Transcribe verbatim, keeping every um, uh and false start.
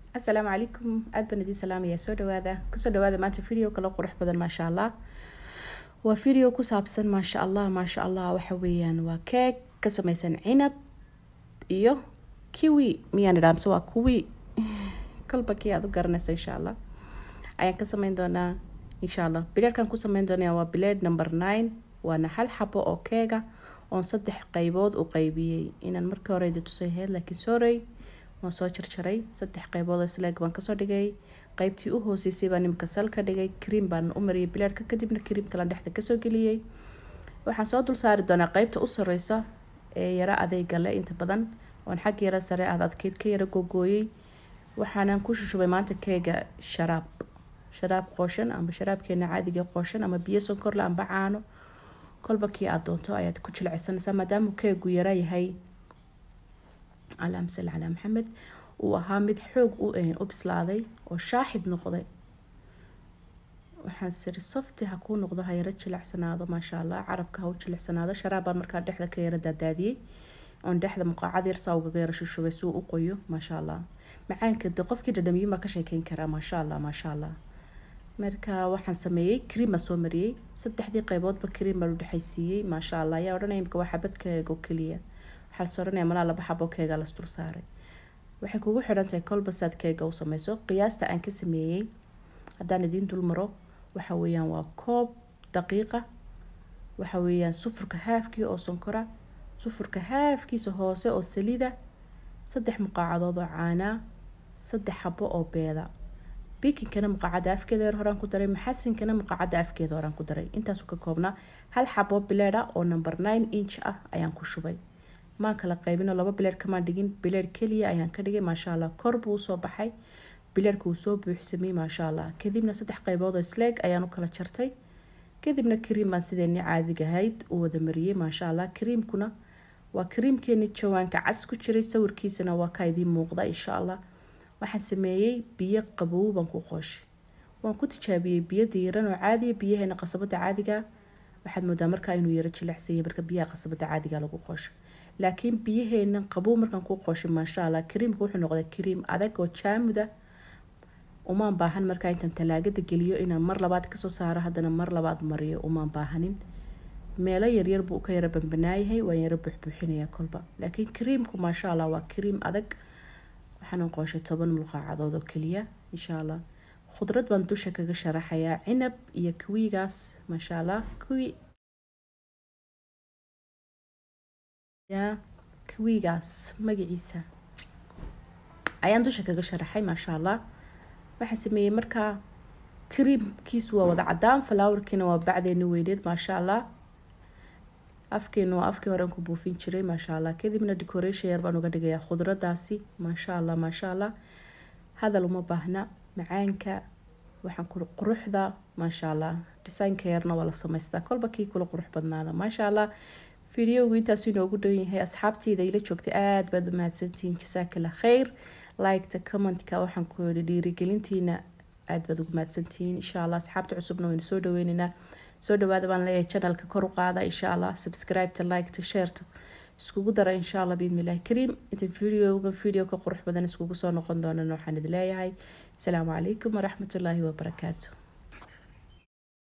السلام عليكم أدبنا دي سلام يا سو دوادا كسو دوادا ما فيديو كلا قرح بدن ما شاء الله وفيديو كسابسن ما شاء الله ما شاء الله وحويا وكيك كسميسن عنب إيو كيوي ميان دام سوا كوي كل بكي هذا قرنس إن شاء الله أيان كسمين دونا إن شاء الله بلاد كان كسمين دونا وبلاد نمبر ناين وانا حل حبو أو كيكا on saddex qaybood u qaybiyay inaan markii hore idin tusay heed laakiin sorry waan soo jarjaray saddex qaybood isla baan ka soo dhigay qaybtii u hooseysay baan nimka sal ka dhigay cream baan u mariyay bilaadka kadibna cream kala dhexda ka soo galiyay waxaan soo dul saari doonaa qaybta u sareysa ee yara adeega leh inta badan oon xag yara sare aad adkeyd ka yara gogooyay waxaan ku shushubay maanta keega sharaab sharaab qooshan ama sharaabkeena caadiga qooshan ama biyo sonkor la amba caano kolba kii aad doonto ayaad ku jilcsanaysaa maadaama keegu yara yahay alaamsal ala maxamed uu ahaa mid xoog u u bislaaday oo shaaxid noqday waxaan siri softi ha ku noqdo ha yara jilcsanaado ma sha Allah carabka ha u jilcsanaado sharaabaan markaa dhexda ka yara daadaadiyay on dhexda muqaacad yar saa uga yara shushubay suu u qoyo ma sha Allah macaanka de qofkii dhadhamiyo ma ka sheekeyn karaa ma sha Allah ma sha Allah marka waxaan sameeyay cream soo mariyay saddexdii qayboodba cream baa u dhaxaysiiyay ma sha Allah yaa oranay imka waxa badkeega kaliya hal soranay ma laba xabo keega la istur saaray waxay kugu xirantahay kolba saad keega u sameeyso qiyaasta aan ka sameeyay hadaan idin dul maro waxa weeyaan waa koob daqiiqa waxa weeyaan sufurka haafkii oo sonkora sufurka haafkiisa hoose oo saliida saddex muqaacadood oo caana saddex xabo oo beeda bikinkana muqaacada afkeeda horaan ku daray maxasinkana muqaacada afkeeda horaan ku daray intaas ka koobna hal xabo bileeda oo number nine inch ah ayaan ku shubay ma kala qaybino laba bileed kama dhigin bileed kaliya ayaan ka dhigay ma sha Allah korbu soo baxay bileedku soo buuxsamay ma sha Allah kadibna saddex qaybood oo sleeg ayaan u kala jartay kadibna cream aan sideeni caadiga ahayd oo wada mariyay ma sha Allah creamkuna waa creamkeeni jawaanka cas ku jiray sawirkiisana waa ka idin muuqda insha Allah waxaan sameeyay biyo qabow baan ku qooshay waan ku tijaabiyay biyo diiran oo caadi biyaheena qasabada caadiga waxaad moodaa markaa inuu yara jilicsan yahay marka biyaha qasabada caadiga lagu qoosho laakiin biyaheena qabow markaan ku qooshay ma sha Allah creamku wuxuu noqday cream adag oo jaamuda uma baahan markaa intaan talaagada geliyo inaan mar labaad ka soo saaro hadana mar labaad mariyo uma baahanin meelo yar yar buu ka yara banbanaayahay waan yara buuxbuuxinaya kolba laakiin creamku ma sha Allah waa cream adag waxaan qooshay toban muqaacadood oo kaliya insha Allah khudrad baan dusha kaga sharaxayaa cinab iyo kiwigaas ma sha Allah kiwi ya kiwigaas magaciisa ayaan dusha kaga sharaxay ma sha Allah waxaan sameeyay markaa creamkiisu waa wada cadaan flowerkina waa bacdeena weyneed ma sha Allah afkeenu waa afkii hore ku buufin jiray ma sha Allah kadibna decoration yar baan uga dhigayaa khudradaasi ma sha Allah ma sha Allah hadal uma baahna macaanka waxaan ku quruxda ma sha Allah design-ka yarna wala sameystaa kolba kii kula qurux badnaada ma sha Allah video-gu intaas inoogu dhow yahay asxaabtayda ila joogtay aad baad u mahadsantihiin jazakallahu khayr like-ta comment-ka waxaan ku dhiirigelintiina aad baad ugu mahadsantihiin insha Allah asxaabta cusubna waynu soo dhaweynaynaa soo dhawaada baan leeyahay channelka kor u qaada insha Allah subscribe ta like ta share ta iskugu dara insha Allah biidmillaah kariim inta video-ga video ka qurux badan iskugu soo noqon doonana waxaan idin leeyahay assalaamu calaykum waraxmatullaahi wabarakaatuh